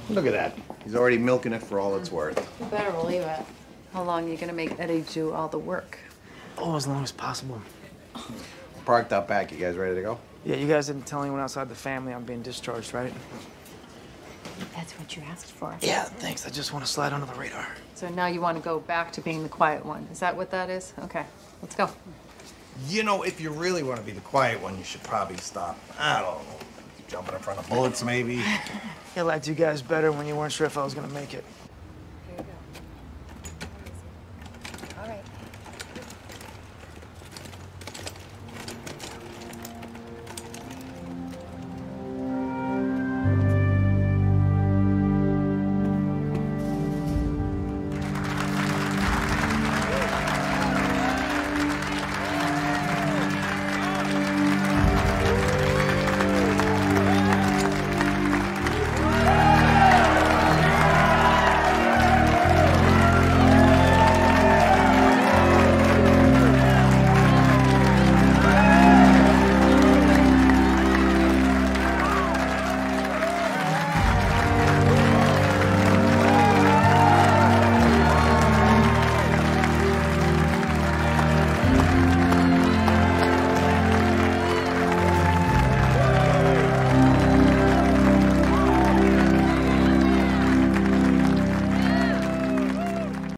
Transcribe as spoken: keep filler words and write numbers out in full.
Look at that. He's already milking it for all it's worth. You better believe it. How long are you gonna make Eddie do all the work? Oh, as long as possible. Parked out back. You guys ready to go? Yeah, you guys didn't tell anyone outside the family I'm being discharged, right? That's what you asked for. Yeah, thanks. I just want to slide under the radar. So now you want to go back to being the quiet one. Is that what that is? Okay, let's go. You know, if you really want to be the quiet one, you should probably stop. I don't know. Jumping in front of bullets, maybe. I liked you guys better when you weren't sure if I was gonna make it.